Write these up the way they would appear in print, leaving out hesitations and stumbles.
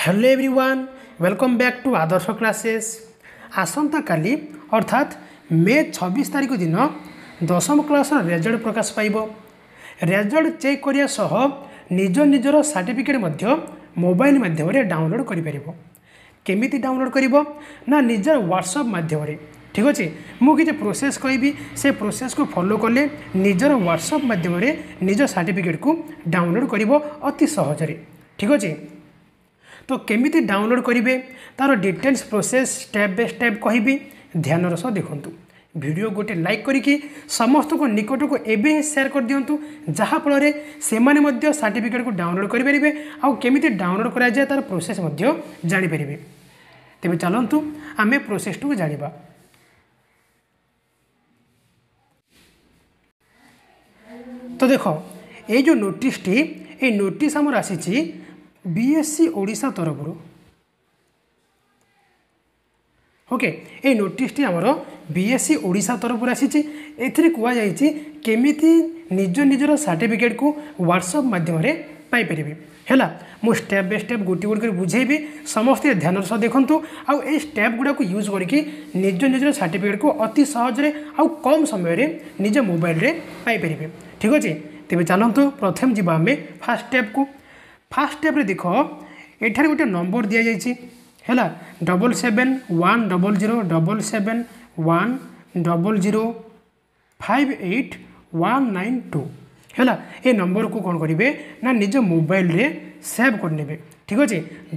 Hello everyone, welcome back to Adarsh classes. आसंता काली अर्थात मे 26 तारिख दिन 10वीं क्लास रेजल्ट प्रकाश पाइब। रेजल्ट चेक करिया सह निज निजर सर्टिफिकेट मध्य मोबाइल माध्यम डाउनलोड करिपरिबो। केमिति डाउनलोड करिबो ना निजर व्हाट्सएप माध्यम। ठीक अच्छे, मुझे प्रोसेस कहबी से प्रोसेस को फॉलो कले निजर व्हाट्सएप माध्यम निज सर्टिफिकेट को डाउनलोड करिबो अति सहजरे। ठीक अच्छे, तो केमिति डाउनलोड करेंगे तार details process step by step कहबी। ध्यान सह देखूँ वीडियो गोटे लाइक करिकी समस्त को निकट को एवं शेयर कर दिंतु, जहाँफल से सर्टिफिकेट को डाउनलोड करेंगे आउ केमिति डाउनलोड करा जाए तार प्रोसेस जानीपर। तेज चलतु आम प्रोसेस को जाना। तो देख ये जो नोटिस टी ये नोटिस आमर आसी बीएससी ओडिशा तरफ। ओके, ये नोटिस टी आमर बीएससी ओडिशा तरफ आसी। एथिरे कुआ जायछि केमिति निज निजर सर्टिफिकेट को व्हाट्सएप माध्यम पाइपर है। मु स्टेप बाय स्टेप गोटी गोटी बुझेबी, समस्ते ध्यान सह देखूँ आउ ए स्टेप गुड़ा को यूज करके निज निजर सर्टिफिकेट को अति सहजरे आउ कम समय निज मोबाइल रे पाइपर। ठीक अच्छे, तेज चलतु प्रथम जीवा आम फास्ट स्टेप को। फास्ट स्टेप रे देख एठार गोटे नंबर दि जाइए है 771710058192 है। ये नंबर को कौन करेंगे ना निज मोबाइल रे सेव करने। ठीक अच्छे,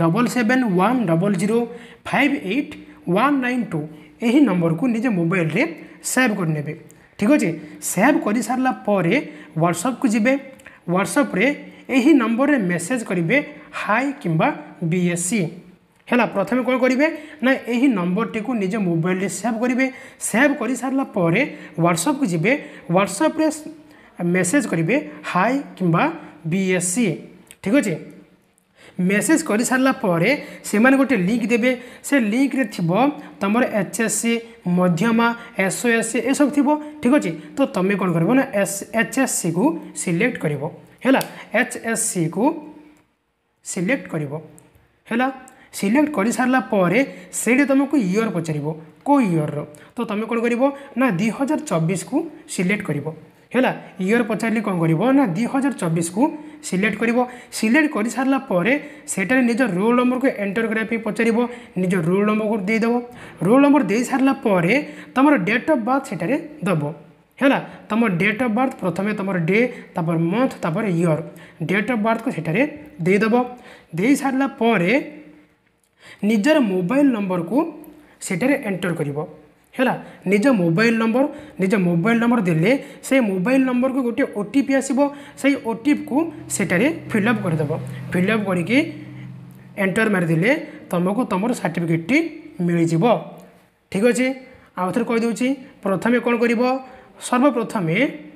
7710058192 यही नंबर को निज मोबाइल रे सेव करने। ठीक अच्छे, सेव कर सारा व्हाट्सएप को जिबे। व्हाट्सएप रे यही नंबर रे मेसेज करेंगे हाई किंबा बीएससी है। प्रथम कौन करेंगे ना यही नंबर टी को निज मोबाइल रे सेव करेंगे। सेव कर सारा व्हाट्सएप को जिबे। व्हाट्सएप रे मेसेज करेंगे हाई किंबा बीएससी। ठीक अच्छे, मेसेज कर सारा से गोटे लिंक देवे। से लिंक रे थिबो तमर एचएससी मध्यमा एसओएससी ये सब थिबो। ठीक अच्छे, तो तुम कौन कर ना एचएससी को सिलेक्ट कर है। एचएससी को सिलेक्ट कर है। सिलेक्ट कर सारा से तुमको ईयर पचार को ईयर रो, तो तुम कौन कर ना 2024 को सिलेक्ट कर है। ईयर पचारे कौन कर ना 2024 को सिलेक्ट कर। सिलेक्ट कर सारा सेटारे निज रोल नंबर को एंटर करने पचार। निज रोल नंबर को देदेव। रोल नंबर दे सारा तुम डेट ऑफ बर्थ सेटारे दब है। तुम डेट ऑफ बर्थ प्रथम तुम डे तापर मंथ तापर ईयर डेट ऑफ बर्थ को सेटारे देदेव। दे सारा निजर मोबाइल नंबर को सेटारे एंटर करिवो है। निज मोबाइल नंबर देले से मोबाइल नंबर को गोटे ओटीपी आसीबो। से ओटीपी को सेटारे फिलअप करदेव। फिलअप करके एंटर मारिदेले तुमको तुम सर्टिफिकेट टी मिल जाव। ठीक अच्छे, आउ थे कहीदे प्रथमे कौन कर सर्वप्रथम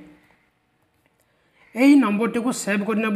यही नंबर टी को सेव करनेब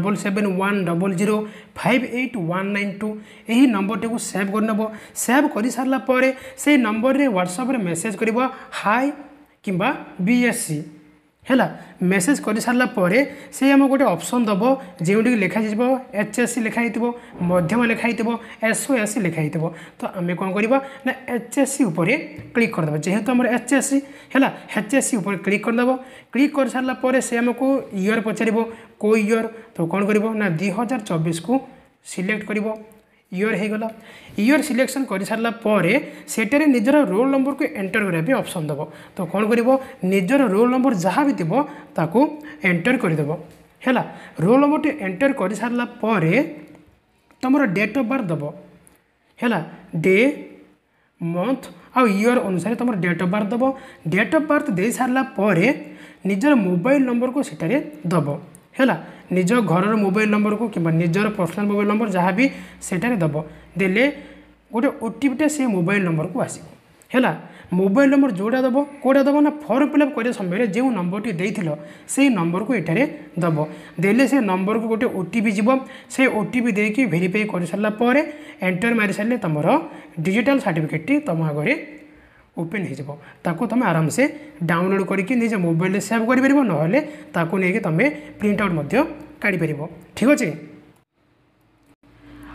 7710058192 यही नंबर टी को सेव करनेब। सेव कर सारा से नंबर रे व्हाट्सएप रे मेसेज कर हाई किंबा बीएससी है। मेसेज कर सारा से आम गोटे ऑप्शन दब जो लिखाई एचएससी लिखाई मध्यम लिखाई एसओएससी लिखाई। तो आम कौन करवा ना एचएससी उपर क्लिक करदे। जेहेतु आम एचएससी है एचएससी उपर क्लिक करदेव। क्लिक कर सारा से आमको ईयर पचार को ईयर, तो कौन कर ना 2024 को सिलेक्ट कर। ईयर हो गला। ईयर सिलेक्शन कर सारा सेटारे निजर रोल नंबर को एंटर करने ऑप्शन दब। तो कौन कर निजर रोल नंबर जहाँ भी थो ताको एंटर करदेव है। रोल नंबर टी एंटर कर सारा तुम डेट ऑफ बर्थ दब है। डे मंथ आउ ईयर अनुसार तुम डेट ऑफ बर्थ दब। डेट ऑफ बर्थ दे सारा निजर मोबाइल नंबर को सेटारे दब है। निज घर मोबाइल नंबर को कि निजर पर्सनल मोबाइल नंबर जहाँ भी सेटारे दब देले गोटे ओटीपीटा से मोबाइल नंबर को आस है। मोबाइल नंबर जोड़ा दब कौटा दब ना फॉर्म फिलअप कर समय जो नंबर टी देथिल से नंबर को एटारे दब देले से नंबर को गोटे ओटीपी जीव। से ओटीपी देकी वेरीफाई कर सारा एंटर मारी सारे तुम डिजिटल सर्टिफिकेट टी तुम आगे ओपन हो तुम आराम से डाउनलोड करके निज मोबाइल सेव कर ना तुम प्रिंट आउट काढ़ी पार। ठीक अच्छे,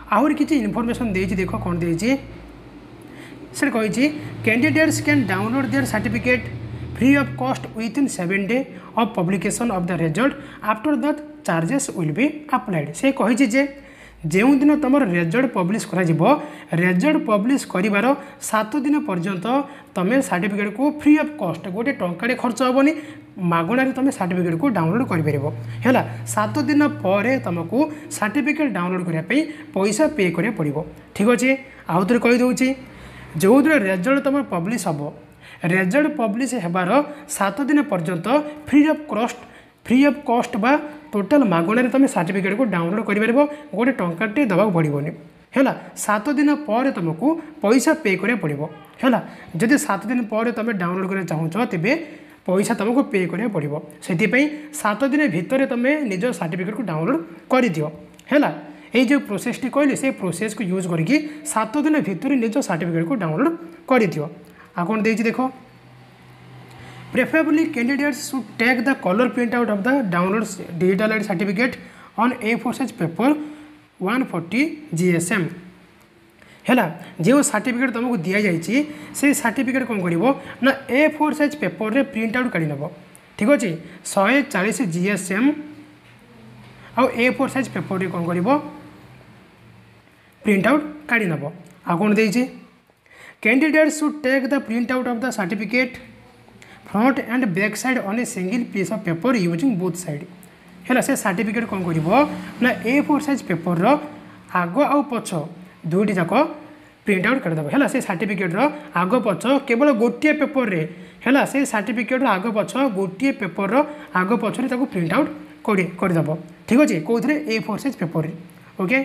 आहरी किसी इनफॉरमेशन देछि देख कौन देछि से कही candidates can download their certificate free of cost within 7 day of publication of the result after that charges will be applied से कही जे जो दिन तुम रिजल्ट पब्लिश कर रिजल्ट पब्लिश कर 7 दिन पर्यंत तुम सर्टिफिकेट को फ्री ऑफ कॉस्ट गोटे टंकाटे खर्च हेनी मागणार तुम सर्टिफिकेट को डाउनलोड कर 7 दिन पर तुमको सर्टिफिकेट डाउनलोड करने पैसा पे करा पड़ो। ठीक अच्छे आउ थे कहीदे जो दिन रिजल्ट तुम पब्लिश हम रिजल्ट पब्लिश होबार 7 दिन पर्यंत फ्री ऑफ कॉस्ट बा टोटाल मागणार तुम सर्टिफिकेट को डाउनलोड कर गोटे टंकाटे दबाक पड़ोनी है 7 दिन पर तुमको पैसा पे करा पड़ो है जदि 7 दिन पर तुम डाउनलोड करना चाहूँ तेरे पैसा तुमको पे करा पड़ो से 7 दिन भितर तुम निज सर्टिफिकेट को डाउनलोड कर दियो है ये जो प्रोसेस टी कहली से प्रोसेस को यूज करके 7 दिन भितर निज सर्टिफिकेट को डाउनलोड कर दियो। आ कौन देख देख preferably candidates should take the colour print out of the download digital ID certificate on A4 size paper 140 GSM है जो सर्टिफिकेट तुमको दि जाइए से सर्टिफिकेट कौन कर ना A4 साइज पेपर रे प्रिंट आउट काढ़ नब। ठीक अच्छे 140 GSM आउ A4 साइज पेपर रे कौन कर प्रिंट आउट काढ़ नब। आ कौन देछि candidates should take the print out of the certificate front and back side on a single piece of paper using both side है से सर्टिफिकेट कौन कर A4 साइज पेपर आग आउ पछ दुईटी जाक प्रिंट आउट करदेव है से सर्टिफिकेट आग पछ केवल गोटे पेपर रे है से सर्टिफिकेट आग पछ गोटे पेपर आग पछरे ताको प्रिंट आउट करदेव। ठीक अच्छे कौन A4 साइज पेपर ओके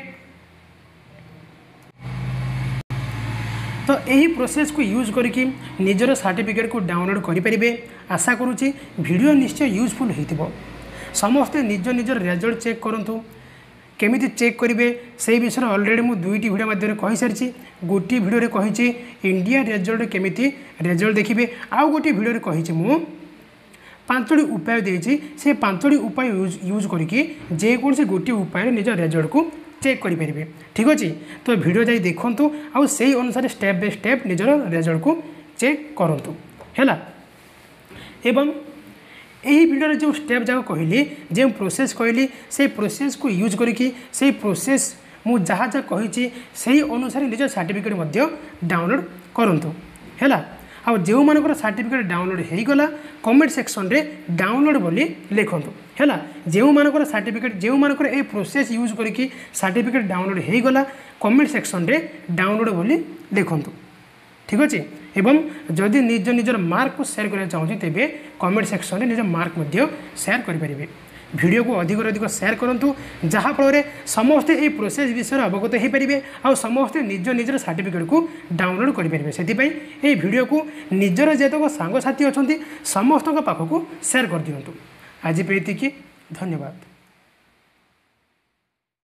तो यही प्रोसेस को यूज करके निजर सर्टिफिकेट को डाउनलोड करेंगे। आशा करुँची वीडियो निश्चय यूजफुल हो समस्ते निज निजर रिजल्ट चेक करूँ केमी चेक करेंगे से विषय अलरेडी मुझे 2टी वीडियो मध्य कही सारी गोटे वीडियो कही इंडिया रिजल्ट केमी रिजल्ट देखिए आउ गोटे वीडियो कही मु 5टी उपाय देती से 5टी उपाय यूज करके जेकोसी गोटे उपाय निज रिजल्ट को चेक करेंगे। ठीक अच्छे तो वीडियो जाई देखूँ आउ से अनुसार स्टेप बाय स्टेप निजर रिजल्ट को चेक करूँ है एवं यही वीडियो जो स्टेप जाक कहली जो प्रोसेस कहली से प्रोसेस को यूज करके से प्रोसेस मु जहाँ जहाँ कही से अनुसार निज सर्टिफिकेट डाउनलोड करूँ है आउ जो मानकर सर्टिफिकेट डाउनलोड हो गला कमेंट सेक्शन रे डाउनलोड बोली लिखुँ है जो मानकर सर्टिफिकेट जो मानकर ए प्रोसेस यूज करके सर्टिफिकेट डाउनलोड हो गला कमेंट सेक्शन रे डाउनलोड बोली लिखुँ। ठीक अच्छे एवं जदि निज निजर मार्क को शेयर करना चाहूँ तेरे कमेंट सेक्शन रे निज मार्क शेयर करेंगे। वीडियो को अधिक अधिक शेयर करूँ जहाँफल समस्ते ये प्रोसेस विषय अवगत हो पारे आ समस्ते निज निजर सर्टिफिकेट को डाउनलोड करेंगे से ये वीडियो को निजर जेतक सांगसाथी अच्छा समस्त पाखक शेयर कर दिंतु। आज पे धन्यवाद।